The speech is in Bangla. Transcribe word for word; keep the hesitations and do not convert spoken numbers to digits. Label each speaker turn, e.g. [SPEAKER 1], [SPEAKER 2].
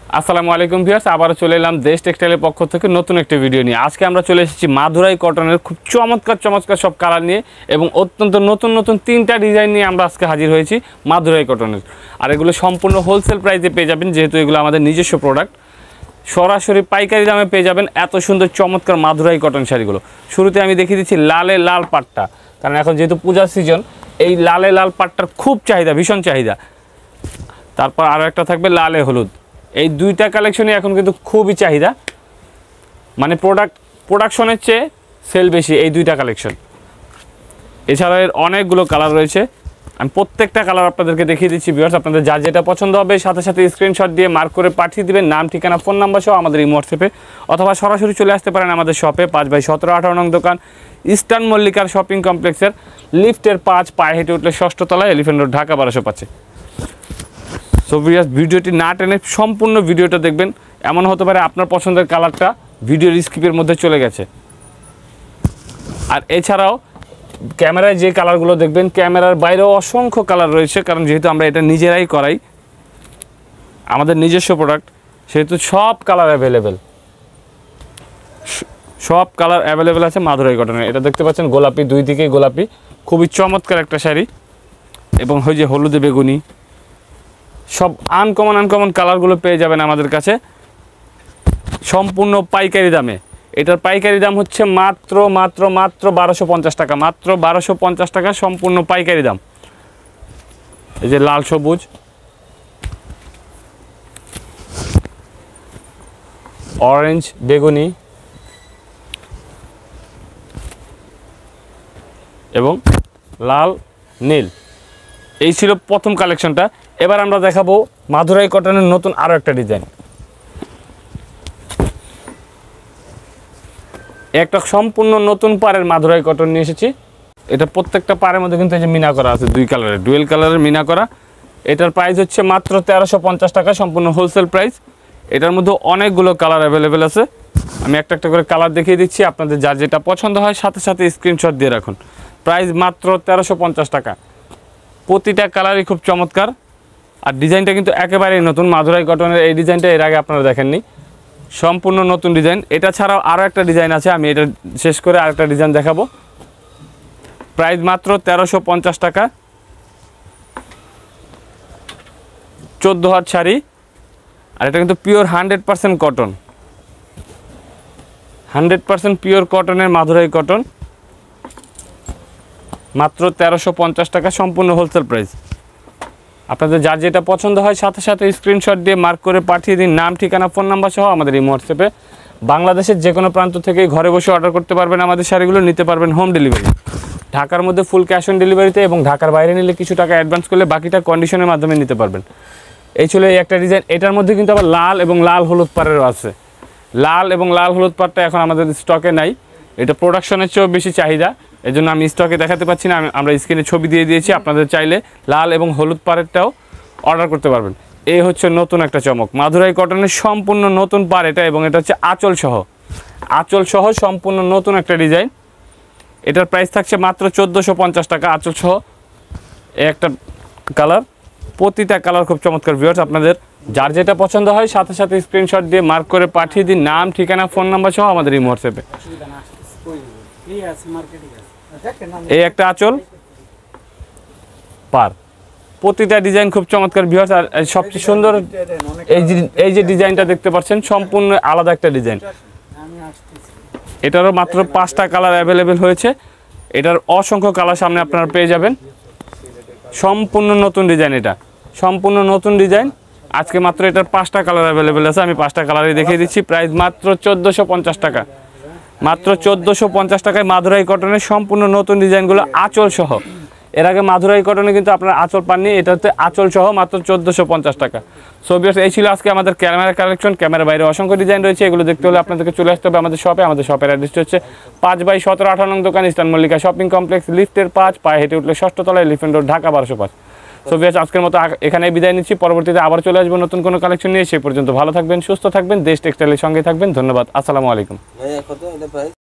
[SPEAKER 1] আসসালামু আলাইকুম ভিউয়ার্স, আবারও চলে এলাম দেশ টেক্সটাইলের পক্ষ থেকে নতুন একটা ভিডিও নিয়ে। আজকে আমরা চলে এসেছি মাধুরাই কটনের খুব চমৎকার চমৎকার সব কালার নিয়ে এবং অত্যন্ত নতুন নতুন তিনটা ডিজাইন নিয়ে আমরা আজকে হাজির হয়েছি মাধুরাই কটনের। আর এগুলো সম্পূর্ণ হোলসেল প্রাইসে পেয়ে যাবেন, যেহেতু এগুলো আমাদের নিজস্ব প্রোডাক্ট। সরাসরি পাইকারি দামে পেয়ে যাবেন এত সুন্দর চমৎকার মাধুরাই কটন শাড়িগুলো। শুরুতে আমি দেখিয়ে দিচ্ছি লালে লাল পাটটা, কারণ এখন যেহেতু পূজার সিজন, এই লালে লাল পাটটার খুব চাহিদা, ভীষণ চাহিদা। তারপর আরও একটা থাকবে লালে হলুদ। এই দুইটা কালেকশনই এখন কিন্তু খুবই চাহিদা, মানে প্রোডাক্ট প্রোডাকশনের চেয়ে সেল বেশি এই দুইটা কালেকশন। এছাড়া এর অনেকগুলো কালার রয়েছে, আমি প্রত্যেকটা কালার আপনাদেরকে দেখিয়ে দিচ্ছি ভিউয়ার্স। আপনাদের যার যেটা পছন্দ হবে সাথে সাথে স্ক্রিনশট দিয়ে মার্ক করে পাঠিয়ে দেবেন, নাম ঠিকানা ফোন নাম্বার সহ আমাদের এই হোয়াটসঅ্যাপে, অথবা সরাসরি চলে আসতে পারেন আমাদের শপে। পাঁচ বাই সতেরো আঠারো নং দোকান, ইস্টার্ন মল্লিকার শপিং কমপ্লেক্সের লিফটের পাঁচ, পায়ে হেঁটে উঠলে ষষ্ঠ তলায়, এলিফ্যান্ট রোড, ঢাকা বারোশো পাঁচে। সো ভিউয়ার্স, ভিডিওটি না টেনে সম্পূর্ণ ভিডিওটা দেখবেন। এমন হতে পারে আপনার পছন্দের কালারটা ভিডিওর স্কিপের মধ্যে চলে গেছে। আর এছাড়াও ক্যামেরায় যে কালারগুলো দেখবেন, ক্যামেরার বাইরেও অসংখ্য কালার রয়েছে, কারণ যেহেতু আমরা এটা নিজেরাই করাই, আমাদের নিজস্ব প্রোডাক্ট, সেহেতু সব কালার অ্যাভেলেবেল, সব কালার অ্যাভেলেবেল আছে মাধুরাই কটনের। এটা দেখতে পাচ্ছেন গোলাপি, দুই দিকেই গোলাপি, খুবই চমৎকার একটা শাড়ি। এবং ওই যে হলুদে বেগুনি, সব আনকমন আনকমন কালারগুলো পেয়ে যাবেন আমাদের কাছে সম্পূর্ণ পাইকারি দামে। এটার পাইকারি দাম হচ্ছে মাত্র মাত্র মাত্র বারোশো পঞ্চাশ টাকা, মাত্র বারোশো পঞ্চাশ টাকা সম্পূর্ণ পাইকারি দাম। এই যে লাল সবুজ, অরেঞ্জ, বেগুনি এবং লাল নীল, এই ছিল প্রথম কালেকশনটা। এবার আমরা দেখাবো মাধুরাই কটনের নতুন আরও একটা ডিজাইন। একটা সম্পূর্ণ নতুন পাড়ের মাধুরাই কটন নিয়ে এসেছি। এটা প্রত্যেকটা পাড়ের মধ্যে কিন্তু এই যে মিনা করা আছে, দুই কালারের, ডুয়েল কালারের মিনা করা। এটার প্রাইস হচ্ছে মাত্র তেরোশো পঞ্চাশ টাকা, সম্পূর্ণ হোলসেল প্রাইস। এটার মধ্যে অনেকগুলো কালার অ্যাভেলেবেল আছে, আমি একটা একটা করে কালার দেখিয়ে দিচ্ছি। আপনাদের যার যেটা পছন্দ হয় সাথে সাথে স্ক্রিনশট দিয়ে রাখুন। প্রাইস মাত্র তেরোশো পঞ্চাশ টাকা। প্রতিটা কালারই খুব চমৎকার, আর ডিজাইনটা কিন্তু একেবারেই নতুন। মাধুরাই কটনের এই ডিজাইনটা এর আগে আপনারা দেখেননি, সম্পূর্ণ নতুন ডিজাইন। এটা ছাড়াও আরও একটা ডিজাইন আছে, আমি এটা শেষ করে আরেকটা ডিজাইন দেখাবো। প্রাইস মাত্র তেরোশো পঞ্চাশ টাকা, চোদ্দো হাত শাড়ি। আর এটা কিন্তু pure hundred percent cotton, hundred percent pure কটনের মাধুরাই কটন, মাত্র তেরোশো পঞ্চাশ টাকা সম্পূর্ণ হোলসেল প্রাইস। আপনাদের যার যেটা পছন্দ হয় সাথে সাথে স্ক্রিনশট দিয়ে মার্ক করে পাঠিয়ে দিন, নাম ঠিকানা ফোন নাম্বার সহ আমাদের এই হোয়াটসঅ্যাপে। বাংলাদেশের যে কোনো প্রান্ত থেকে ঘরে বসে অর্ডার করতে পারবেন, আমাদের শাড়িগুলো নিতে পারবেন হোম ডেলিভারি। ঢাকার মধ্যে ফুল ক্যাশ অন ডেলিভারিতে, এবং ঢাকার বাইরে নিলে কিছু টাকা অ্যাডভান্স করলে বাকিটা কন্ডিশনের মাধ্যমে নিতে পারবেন। এই ছিল এই একটা ডিজাইন। এটার মধ্যে কিন্তু আবার লাল এবং লাল হলুদ পাড়েরও আছে। লাল এবং লাল হলুদ পাড়টা এখন আমাদের স্টকে নাই, এটা প্রোডাকশনের চেয়েও বেশি চাহিদা, এই জন্য আমি স্টকে দেখাতে পাচ্ছি না। আমরা স্ক্রিনে ছবি দিয়ে দিয়েছি, আপনাদের চাইলে লাল এবং হলুদ পাড়েরটাও অর্ডার করতে পারবেন। এই হচ্ছে নতুন একটা চমক মাধুরাই কটনের সম্পূর্ণ নতুন পাড় এটা, এবং এটা হচ্ছে আঁচল সহ, আঁচল সহ সম্পূর্ণ নতুন একটা ডিজাইন। এটার প্রাইস থাকছে মাত্র চোদ্দোশো পঞ্চাশ টাকা, আঁচল সহ এই একটা কালার। প্রতিটা কালার খুব চমৎকার ভিউয়ার্স। আপনাদের যার যেটা পছন্দ হয় সাথে সাথে স্ক্রিনশট দিয়ে মার্ক করে পাঠিয়ে দিন, নাম ঠিকানা ফোন নাম্বার সহ আমাদের এই হোয়াটসঅ্যাপে। এই একটা আঁচল পার, প্রতিটা ডিজাইন খুব চমৎকার ভিউয়ার্স। আর সবচেয়ে সুন্দর এই যে এই যে ডিজাইনটা দেখতে পাচ্ছেন, সম্পূর্ণ আলাদা একটা ডিজাইন। এটারও মাত্র পাঁচটা কালার অ্যাভেলেবেল হয়েছে, এটার অসংখ্য কালার সামনে আপনারা পেয়ে যাবেন। সম্পূর্ণ নতুন ডিজাইন, এটা সম্পূর্ণ নতুন ডিজাইন। আজকে মাত্র এটার পাঁচটা কালার অ্যাভেলেবেল আছে, আমি পাঁচটা কালারই দেখিয়ে দিচ্ছি। প্রাইস মাত্র চোদ্দোশো পঞ্চাশ টাকা, মাত্র চোদ্দোশো পঞ্চাশ টাকায় মাধুরাই কটনের সম্পূর্ণ নতুন ডিজাইনগুলো আঁচল সহ। এর আগে মাধুরাই কটনে কিন্তু আপনারা আঁচল পাননি, এটাতে আঁচল সহ মাত্র চোদ্দোশো পঞ্চাশ টাকা। সো ভিউয়ার্স, এই ছিল আজকে আমাদের ক্যামেরা কালেকশন। ক্যামেরার বাইরে অসংখ্য ডিজাইন রয়েছে, এগুলো দেখতে হলে আপনাদেরকে চলে আসতে হবে আমাদের শপে। আমাদের শপের অ্যাড্রেসটি হচ্ছে পাঁচ বাই সতেরো আঠারো নং দোকান, ইস্টার্ন মল্লিকা শপিং কমপ্লেক্স, লিফটের পাঁচ, পায়ে হেঁটে উঠলে ষষ্ঠ তলায়, এলিফ্যান্ট রোড, ঢাকা বারোশো পাঁচ। সো ভিউয়ার্স, আজকের মতো এখানেই বিদায় নিচ্ছি। পরবর্তীতে আবার চলে আসবো নতুন কোনো কালেকশন নিয়ে। সেই পর্যন্ত ভালো থাকবেন, সুস্থ থাকবেন, দেশ টেক্সটাইলের সঙ্গে থাকবেন। ধন্যবাদ, আসসালামু আলাইকুম।